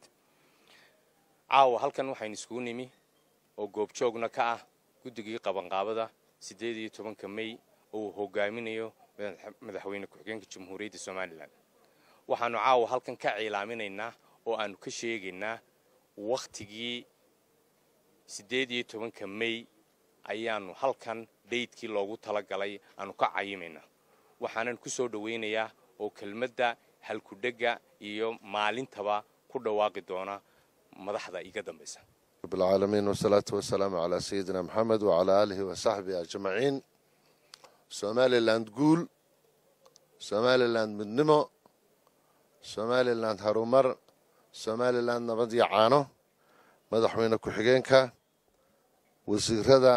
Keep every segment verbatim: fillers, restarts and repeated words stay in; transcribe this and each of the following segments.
tobnaad caawa halkan waxaynu isugu nimi oo goobjoogna ka ah guddigii qabanqaabada sideed iyo tobanka May oo hogaaminayo madaxweyne ku-xigeenka Jamhuuriyadda Soomaaliland waxaanu caawa halkan ka ciilaaminaynaa oo aanu ka sheegaynaa waqtigii sideed iyo tobanka May ayaanu halkan deydkii loogu talagalay aanu ka cayimaynaa waxaanan ku soo dhaweynayaa oo kelmadda halku dhaga iyo maalintaba ku dhawaaqi doona madaxda iga dambaysa رب العالمين والصلاة والسلام على سيدنا محمد وعلى آله وصحبه أجمعين. سوماليلاند قول سوماليلاند من نمو سوماليلاند هرومر سوماليلاند نبضي عانو مدحوين كحجينكا وزير هذا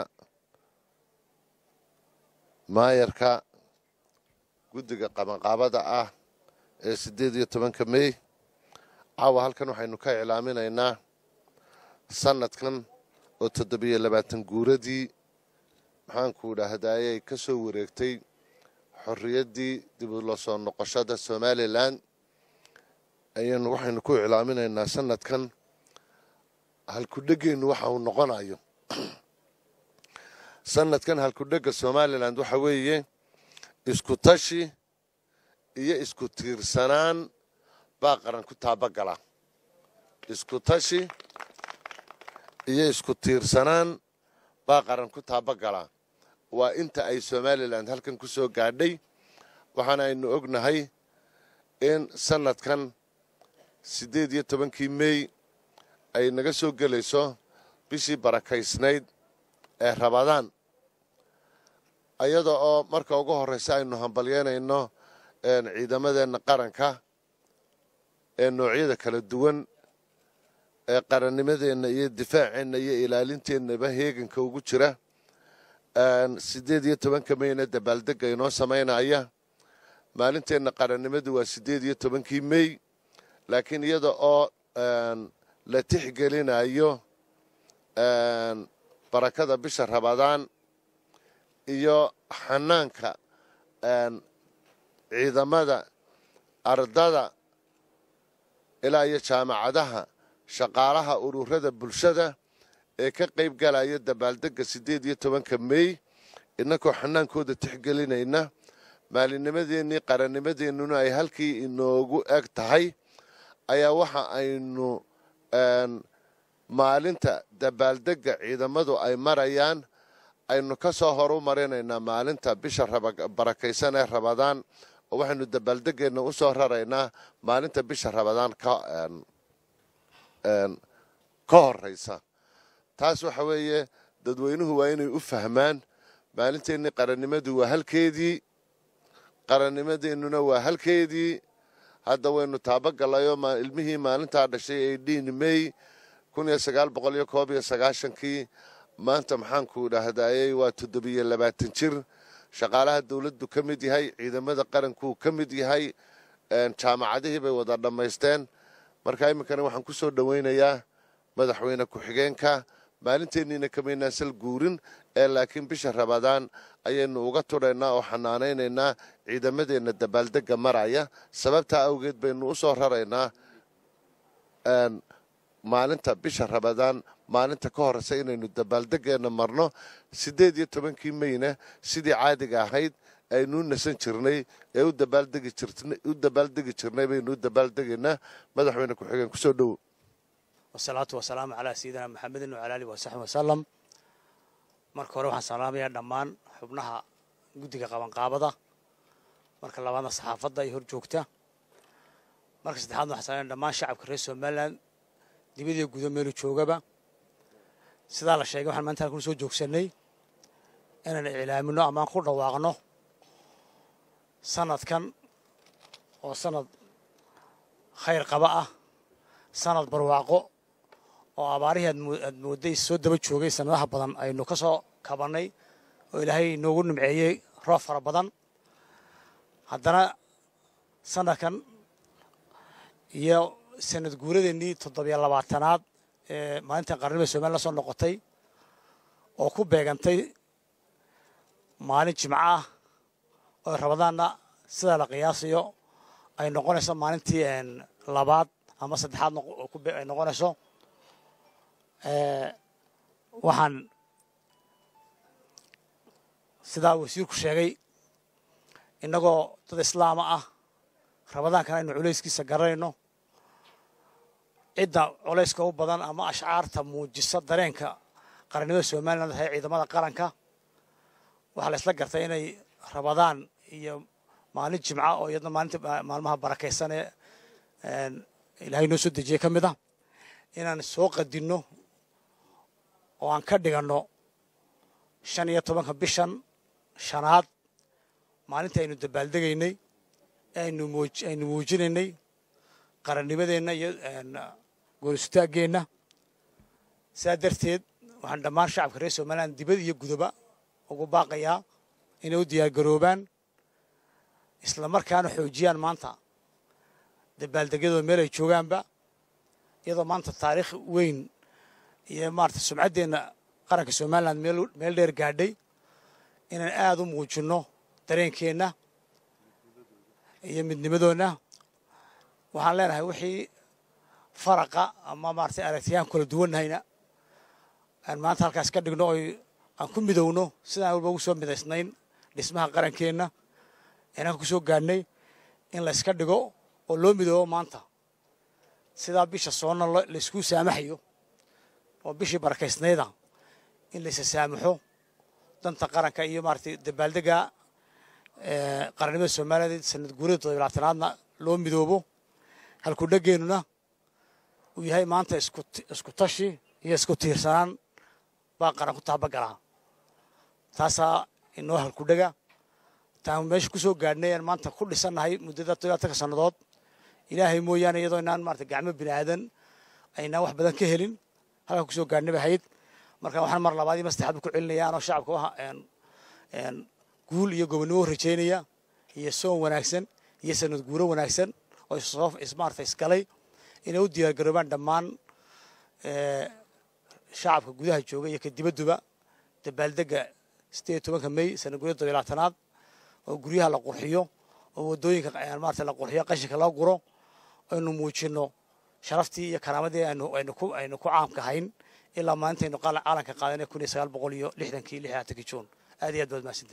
ما يركا قدق قبن قابضة آه سديد يتمن كمي عاو هالكنو حينو كاي علامين اينا sanadkan oo toddobiyo labaatan guuradii maxaan ku dhahdayay ka soo wareegtay xorriyadii dib u soo noqoshada Soomaaliland ayaan waxaynu ku ilaaminaynaa sanadkan halku dhageenu waxa uu noqonayo sanadkan halku dhaga Soomaaliland waxa weeye isku tashi iyo isku tiirsanaan baa qaran ku taabagala isku tashi iyo isku tiirsanaan baa qaran ku taabagala waa inta ay Soomaaliland halkan ku soo gaadhay waxaan aynu ognahay in sanadkan sideed iyo tobankii May ay naga soo galayso bishii barakaysnayd ee Ramadaan ayada oo marka ugu horeysa aynu hambalyeynayno een ciidamadeena qaranka ee noocyada kala duwan ee qarannimadeena iyo difaaceena iyo ilaalinteennaba heeganka ugu jira een sideed iyo tobanka Mayna dabaaldega inoo sameynaya maalinteena qarannimadu waa sideed iyo tobankii May laakiin iyada oo een la tixgelinayo een barakada bisha Ramadaan iyo xanaanka een ciidamada ardada ilaa iyo jaamacadaha shaqaalaha ururada bulshada ee ka qayb galaya dabaaldega sideed iyo tobanka May inagoo xanaankooda tixgelinayna maalinimadeennii qarannimadeennuna ay halkii inoogu eg tahay ayaa waxa aynu maalinta dabaaldega ciidamadu ay marayaan aynu ka soo horumarinaynaa maalinta bisha barakaysan ee Ramadaan oo waxaynu dabaaldegeena u soo raraynaa maalinta bisha Ramadaan ka ka horeysa taas waxa weeye dadweynuhu waa inay u fahmaan maalinteennii qarannimadu waa halkeedii qarannimadeennuna waa halkeedii hadda waynu taabagalayo ilmihii maalintaa dhashay ee dhiin May kun iyo sagaal boqol iyo koob iyo sagaashankii maanta maxaan ku dhahdayay waa toddobiyo labaatan jir shaqaalaha dawladdu ka mid yahay ciidamada qaranku ka mid yahay jaamacadihii bay wada dhammaysteen marka iminkana waxaan ku soo dhaweynayaa madaxweyne ku-xigeenka maalinteennina kamaynaan sal guurin ee laakiin bisha Ramadaan ayaynu uga tudhaynaa oo xanaanaynaynaa ciidamadeenna dabaaldega maraya sababtaa awgeed baynu u soo raraynaa maalinta bisha Ramadaan maalinta ka horeysa inaynu dabaaldegeena marno sideed iyo tobankii Mayna sidii caadiga ahayd aynu nasan jirnay ee u dabaaldegi jirnay u dabaaldegi jirnay baynu u dabaaldegaynaa madaxweyne ku-xigeen ku soo dhow والصلاة والسلام على سيدنا محمد وعلى آله وصحبه وسلم marka hore waxaan salaamayaa dhammaan xubnaha guddiga qabanqaabada marka labaadna saxaafadda ay hor joogta marka saddexaadna waxaan salaamayaa dhammaan shacabka reer Soomaaliland dibadda gudaha meel joogaba sidaa la sheegay waxaan maanta halkan soo joogsanay inaan ciilaamino ama ku dhawaaqno sanadkan oo sanad khayr qaba ah sanad barwaaqo oo abaarihii aad mooday soo daba joogay sanadaha badan aynu ka soo kabanay oo ilaahay inoogu nimceeyey roob fara badan haddana sanadkan iyo sanad guuradeennii toddobiyo labaatanaad ee maalintan qarannimada Soomaaliland la soo noqotay oo ku beegantay maalin jimco ah oo Ramadaanna sida la qiyaasayo ay noqonayso maalintii labaad ama saddexaad ay noqonayso waxaan sidaa wasiirku sheegay innagoo dad islaama ah rabadaankana aynu culayskiisa garanayno cidda culayska u badan ama ashcaarta muujisa dareenka qarannimada somalilan tahay ciidamada qaranka waxaa la isla gartay inay rabadaan iyo maalin jimca oo iyadna maalinta maalmaha barakaysan ee ilaahay noo soo dejiyey ka mid ah inaan soo qadinno oo aan ka dhiganno shan iyo tobanka bishan shanaad maalinta aynu dabaaldegaynay aynu aynu muujinaynay qarannimadeenna iyo gooristaaggeenna sidaa darteed waxaan dhammaan shacabka reer somalilan dibad iyo gudaba ugu baaqayaa inay u diyaargaroobaan isla markaana xoojiyaan maanta dabaaldegyadooda meel ay joogaanba iyadoo maanta taariikh weyn iyo maarata sumcaddeenna qaranka somalilan meel dheer gaadhay inaan aada u muujinno dareenkeenna iyo midnimadoonna waxaan leenahay wixii faraqa ama maaratay aragtiyaan kala duwannahayna aan maanta halkaas ka dhigno oy aan ku midowno sidaan walba ugu soo midaysnayn dhismaha qarankeenna inaan ku soo gaadhnay in layska dhigo oo loo midoobo maanta sidaa bisha soonna laysku saamaxayo oo bishii barakaysnayda in laysa saamaxo danta qaranka iyo maaratay dabaaldega qarannimada soomaaliyeed sanad guurida toddobiyo labaatanaadna loo midoobo halku dhageennuna uu yahay maanta isku tashi iyo isku tiirsanaan baa qaran ku taabagalaa taasaa inoo halku dhega taan meesha ku soo gaadhnay aan maanta ku dhisannahay muddada todobatanka sannadood ilaahay mooyaane iyadoo inaan maarata gacmo bini aadan aynaan wax badan ka helin halkaan kusoo gaadhnay bay ahayd marka waxaan mar labaad iyo mar saddexaad ku celinaya anoo shacabka waxa guul iyo gobonnimo rajaynaya iyo soon wanaagsan iyo sanad guuro wanaagsan oo soo ismaarta isgalay inay u diyaargaroobaan dhammaan shacabka gudaha jooga iyo ka dibadduba dabaaldega sideed iyo tobanka may sanad guurida toddobiyo labaatanaad oo guryaha la qurxiyo oo waddooyinka maarata la qurxiyo qashinka loo guro aynu muujinno sharaftii iyo karaamadii aynu aynu ku aynu ku caamka hayn ilaa maantaynu caalanka qaadanay kun iyo sagaal boqol iyo lixdankii lix iyo labaatankii juun aad iyo aad baad mahadsantihiin